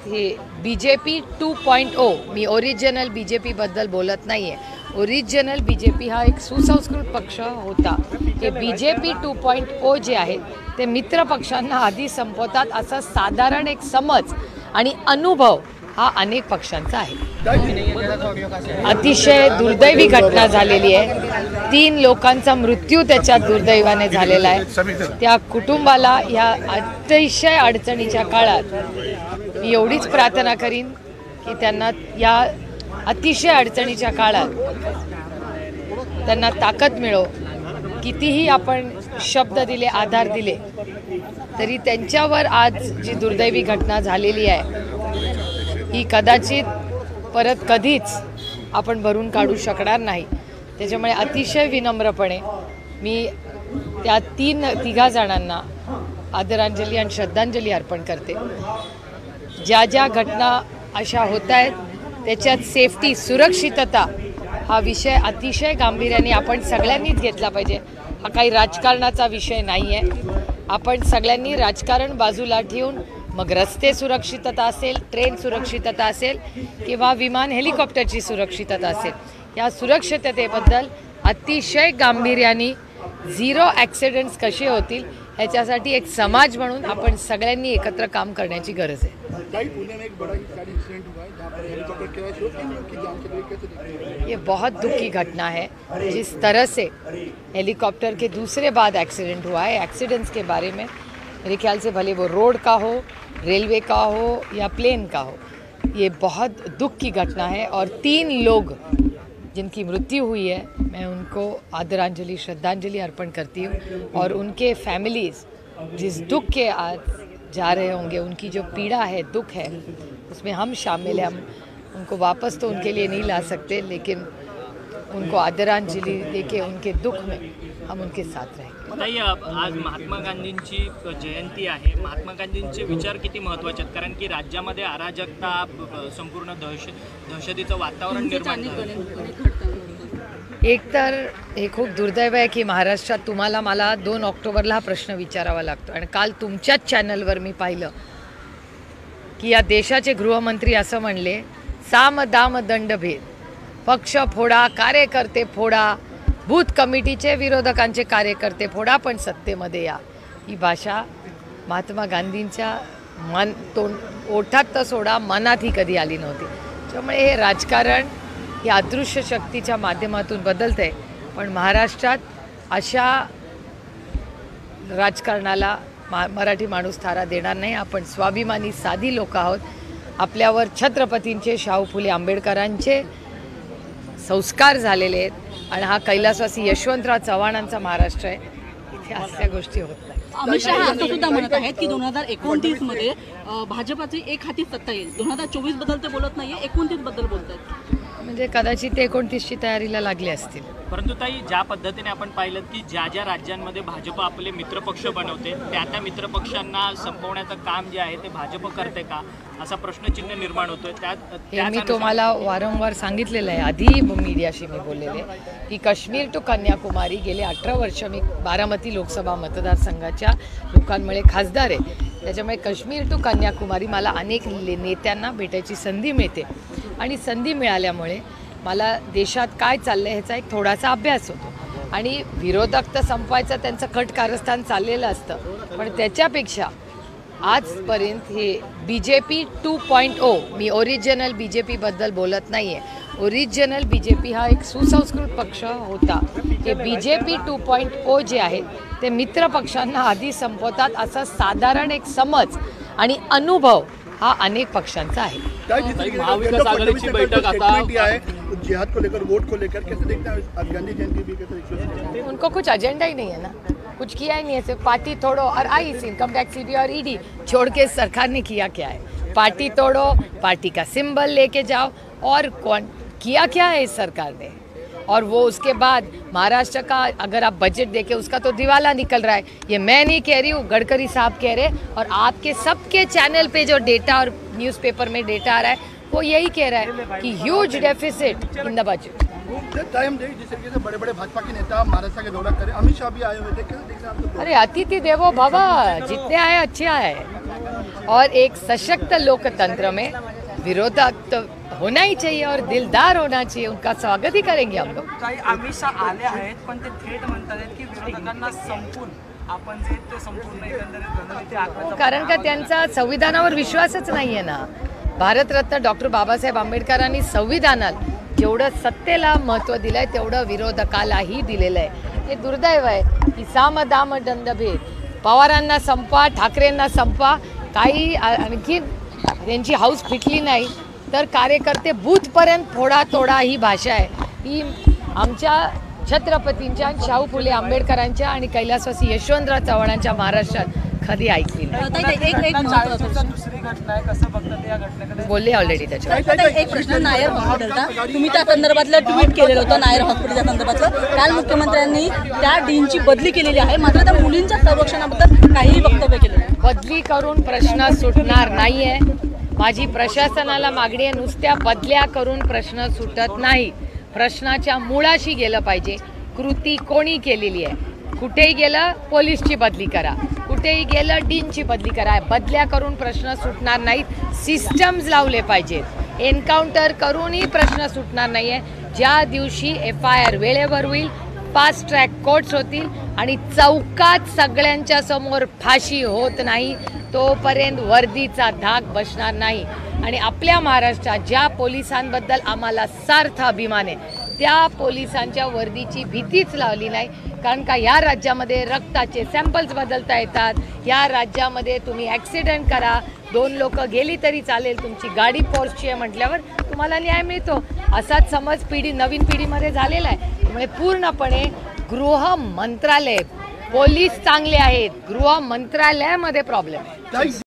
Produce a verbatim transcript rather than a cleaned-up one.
हे B J P two point O, मी original B J पीबद्दल बोलत नाही आहे. ओरिजिनल बी जे पी हा एक सुसंस्कृत पक्ष होता. हे B J P two point ओ जे आहे ते मित्र पक्षांना आधी संपवतात असा साधारण एक समज आणि अनुभव हा अनेक पक्षांचा आहे. अतिशय दुर्दैवी घटना झालेली आहे. तीन लोकांचा मृत्यू त्याच्यात दुर्दैवाने झालेला आहे. त्या कुटुंबाला या अतिशय अडचणीच्या काळात मी एवढीच प्रार्थना करीन की त्यांना या अतिशय अडचणीच्या काळात त्यांना ताकद मिळो. कितीही आपण शब्द दिले, आधार दिले, तरी त्यांच्यावर आज जी दुर्दैवी घटना झालेली आहे ही कदाचित परत कधीच आपण भरून काढू शकणार नाही. त्याच्यामुळे अतिशय विनम्रपणे मी त्या तीन तिघा जणांना आदरांजली आणि श्रद्धांजली अर्पण करते. ज्या ज्या घटना अशा होत आहेत त्याच्यात सेफ्टी, सुरक्षितता हा विषय अतिशय गांभीर्याने आपण सगळ्यांनीच घेतला पाहिजे. हा काही राजकारणाचा विषय नाही आहे. आपण सगळ्यांनी राजकारण बाजूला ठेवून मग रस्ते सुरक्षितता असेल, ट्रेन सुरक्षितता असेल किंवा विमान हेलिकॉप्टरची सुरक्षितता असेल, या सुरक्षिततेबद्दल अतिशय गांभीर्याने झिरो ॲक्सिडेंट्स कसे होतील ह्याच्यासाठी एक समाज म्हणून आपण सगळ्यांनी एकत्र काम करण्याची गरज आहे. ये बहुत दुख की घटना है. जिस तरह से हेलीकॉप्टर के दूसरे बाद एक्सीडेंट हुआ है, एक्सीडेंट्स के बारे में मेरे ख्याल से भले वो रोड का हो, रेलवे का हो या प्लेन का हो, ये बहुत दुख की घटना है. और तीन लोग जिनकी मृत्यु हुई है, मैं उनको आदरांजलि, श्रद्धांजलि अर्पण करती हूँ. और उनके फैमिलीज़ जिस दुख के आज जा रहे होंगे, उनकी जो पीड़ा है, दुख है, उसमें हम शामिल हैं. हम उनको वापस तो उनके लिए नहीं ला सकते, लेकिन उनको आदरांजलि देके उनके दुख में हम उनके साथ रहेंगे. ताई, आज महात्मा गांधींची जयंती आहे. महात्मा गांधींचे विचार किती महत्त्वाचे आहेत? कारण की राज्यामध्ये अराजकता, संपूर्ण दहश दहशतीचं वातावरण निर्माण झालं. एक तर हे खूप दुर्दैव आहे की महाराष्ट्रात तुम्हाला मला दोन ऑक्टोबरला हा प्रश्न विचारावा लागतो. आणि काल तुमच्याच चॅनलवर मी पाहिलं की या देशाचे गृहमंत्री असं म्हणले, साम दाम दंडभेद, पक्ष फोडा, कार्यकर्ते फोडा, बूथ कमिटीचे विरोधकांचे कार्यकर्ते फोडा, पण सत्तेमध्ये या. ही भाषा महात्मा गांधींच्या मन तोंड ओठात तर सोडा, मनातही कधी आली नव्हती. त्यामुळे हे राजकारण ही अदृश्य शक्तीच्या माध्यमातून बदलते. पण महाराष्ट्रात अशा राजकारणाला मा मराठी माणूस थारा देणार नाही. आपण स्वाभिमानी साधी लोक आहोत. आपल्यावर छत्रपतींचे, शाहू फुले आंबेडकरांचे संस्कार झालेले आहेत आणि हा कैलासवासी यशवंतराव चव्हाणांचा महाराष्ट्र आहे. इथे अशा गोष्टी होत नाही. अमित शहा असं सुद्धा म्हणत आहेत की दोन हजार एकोणतीस मध्ये भाजपाची एक हाती सत्ता येईल. दोन हजार चोवीस बद्दल ते बोलत नाहीये, एकोणतीस बद्दल बोलत आहेत. म्हणजे कदाचित ते एकोणतीसची तयारीला लागले असतील. परंतु ताई, ज्या पद्धतीने आपण पाहिलं की ज्या ज्या राज्यांमध्ये भाजप आपले मित्रपक्ष बनवते, त्या त्या मित्रपक्षांना संपवण्याचं काम जे आहे ते भाजप करते का, असा प्रश्नचिन्ह निर्माण होतोय. त्यात मी तुम्हाला वारंवार सांगितलेलं आहे, आधी मीडियाशी मी बोललेले की काश्मीर टू कन्याकुमारी गेले अठरा वर्ष मी बारामती लोकसभा मतदारसंघाच्या लोकांमुळे खासदार आहे. त्याच्यामुळे काश्मीर टू कन्याकुमारी मला अनेक नेत्यांना भेटायची संधी मिळते आणि संधी मिळाल्यामुळे मला देशात काय चाललं आहे ह्याचा एक थोडासा अभ्यास होतो. आणि विरोधक तर संपवायचं त्यांचं कट कारस्थान चाललेलं असतं, पण त्याच्यापेक्षा आजपर्यंत हे B J P two point O, मी ओरिजिनल बी जे पीबद्दल बोलत नाही आहे. ओरिजिनल बी जे पी हा एक सुसंस्कृत पक्ष होता. हे B J P two point ओ जे आहे ते मित्र पक्षांना आधी संपवतात असा साधारण एक समज आणि अनुभव हा अनेक पक्षांचा आहे. महाविकास आघाडीची बैठक आता जिहाद को लेकर, वोट को लेकर कैसे देखते हैं? गांधी जयंती भी कैसे? उनको कुछ एजेंडा ही नहीं है ना, कुछ किया ही नहीं है. सिर्फ पार्टी तोड़ो और आई इनकम टैक्स, सी बी और ई डी छोड़ के सरकार ने किया क्या है? पार्टी तोड़ो, पार्टी का सिंबल लेके जाओ, और कौन किया क्या है इस सरकार ने? और वो उसके बाद महाराष्ट्र का अगर आप बजट देखें उसका तो दिवाला निकल रहा है. ये मैं नहीं कह रही हूँ, गडकरी साहब कह रहे हैं. और आपके सबके चैनल पे जो डेटा और न्यूज़पेपर में डेटा आ रहा है वो यही कह रहा है कि huge deficit in the budget. Time दे जिस तरीके से बड़े बड़े भाजपा के नेता महाराष्ट्र के दौरा करें, अमित शाह भी आए हुए थे, कैसे देख रहे हैं आप? अरे अतिथि देवो भव, जितने आए अच्छे आए। और एक सशक्त लोकतंत्र में विरोधक तो होना ही चाहिए और दिलदार होना चाहिए, उनका स्वागत ही करेंगे हम लोग। काही अमित शाह आले आहेत पण ते थेट म्हणतात आहेत की विरोधकांना संपून आपण जे ते संपूर्ण एकंदरीत रणनीती आखण्याचा कारण का त्यांचा संविधानावर विश्वासच नाहीये ना। भारतरत्न डॉक्टर बाबासाहेब आंबेडकरांनी संविधानात जेवढं सत्तेला महत्त्व दिलंय तेवढं विरोधकालाही दिलेलं आहे। हे दुर्दैव आहे की साम दाम दंडभेद, पवारांना संपवा, ठाकरेंना संपवा, काही आणखी त्यांची हाऊस फिटली नाही तर कार्यकर्ते बूथपर्यंत फोडा तोडा ही भाषा आहे। ही आमच्या छत्रपतींच्या, शाहू फुले आंबेडकरांच्या आणि कैलासवासी यशवंतराव चव्हाणांच्या महाराष्ट्रात कधी ऐकली नाही। ताई, ताई, एक एक महत्त्वाचा दुसरी घटना आहे, कसं बघतात या घटनेकडे? बोलले ऑलरेडी त्याच्यावर। ताई, एक प्रश्न नायर हॉस्पिटलचा, तुम्ही त्या संदर्भातलं ट्विट केलेलं होतं नायर हॉस्पिटलच्या संदर्भातलं। काल मुख्यमंत्र्यांनी त्या डीनची बदली केलेली आहे, मात्र त्या मुलींच्या संरक्षणाबद्दल काहीही वक्तव्य केलं नाही। बदली करून प्रश्न सुटणार नाहीये। माझी प्रशासनाला मागणी आहे, नुसत्या बदल्या करून प्रश्न सुटत नाही, प्रश्नाच्या मुळाशी गेलं पाहिजे। कृती कोणी केलेली आहे, कुठेही गेलं पोलीसची बदली करा, कुठेही गेलं डीनची बदली करा। बदल्या करून प्रश्न सुटणार नाहीत, सिस्टम्स लावले पाहिजेत। एन्काउंटर करूनही प्रश्न सुटणार नाहीये। ज्या दिवशी एफ आय आर वेळेवर होईल, फास्ट ट्रॅक कोर्ट्स होतील आणि चौकात सगळ्यांच्या समोर फाशी होत नाही तोपर्यंत वर्दीचा धाक बसणार नाही। आणि आपल्या महाराष्ट्रात ज्या पोलिसांबद्दल आम्हाला सार्थ अभिमान आहे त्या पोलिसांच्या वर्दीची भीतीच लावली नाही। कारण का या राज्यामध्ये रक्ताचे सॅम्पल्स बदलता येतात, या राज्यामध्ये तुम्ही ॲक्सिडेंट करा, दोन लोक गेली तरी चालेल, तुमची गाडी पोर्सची आहे म्हटल्यावर तुम्हाला न्याय मिळतो। असाच समज पिढी नवीन पिढीमध्ये झालेला आहे। त्यामुळे पूर्णपणे गृह मंत्रालय, पोलीस चांगले आहेत, गृह मंत्रालयामध्ये प्रॉब्लेम आहे।